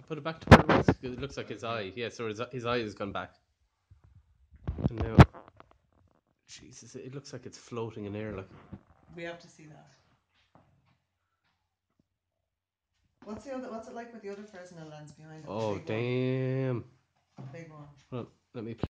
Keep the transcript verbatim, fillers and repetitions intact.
Put it back to where it was. It looks like his eye. Yeah, so his, his eye has gone back. And now, Jesus, it looks like it's floating in air. Like we have to see that. What's the other? What's it like with the other Fresnel lens behind it? oh the big damn! One? The big one. Well, let me.